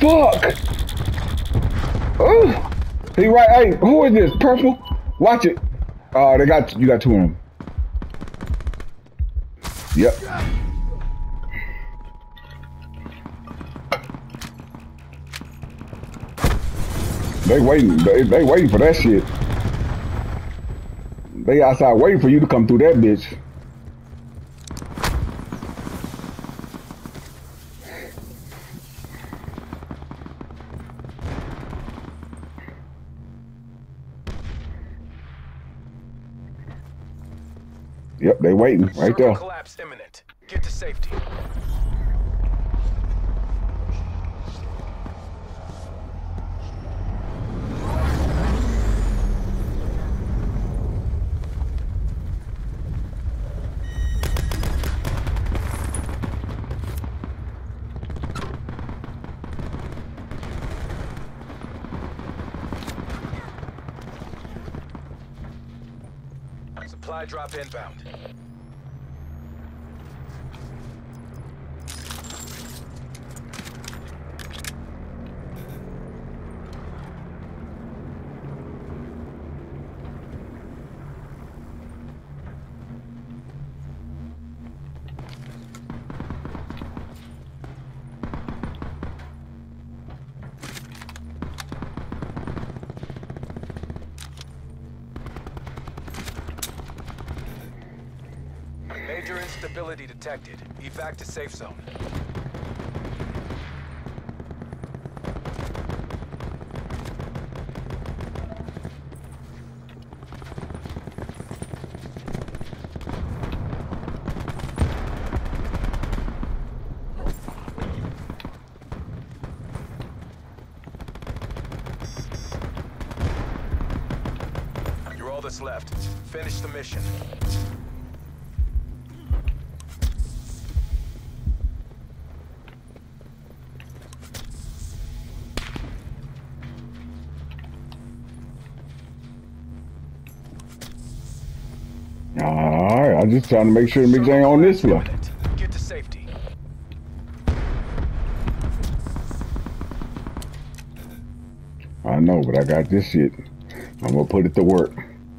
fuck? Oh, he right. Hey, who is this? Purple? Watch it. Oh, you got two of them. Yep. They waiting. They waiting for that shit. They outside waiting for you to come through that bitch. Yep, they waiting right there. Collapse imminent. Get to safety. Supply drop inbound. Major instability detected. Evac to safe zone. You're all that's left. Finish the mission. Alright, I'm just trying to make sure the mix ain't on this floor. Get to safety. I know, but I got this shit. I'm gonna put it to work.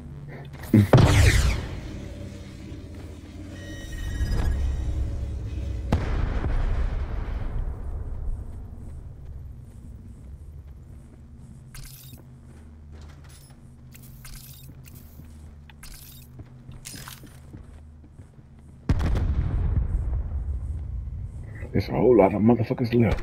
There's a whole lot of motherfuckers left.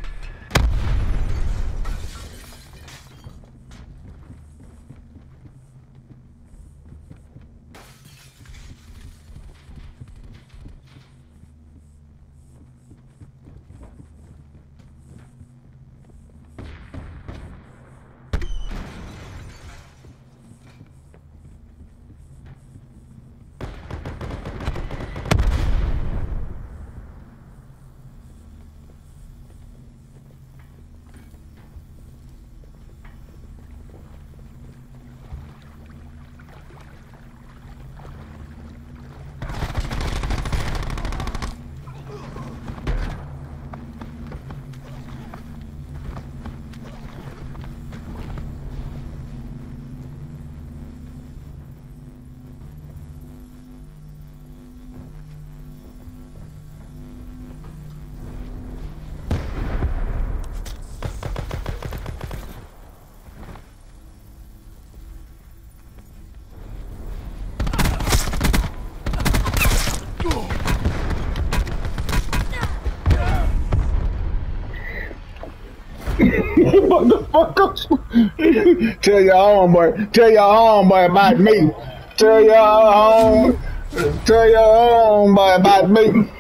Motherfucker. Tell your homeboy about me. Tell your homeboy about me.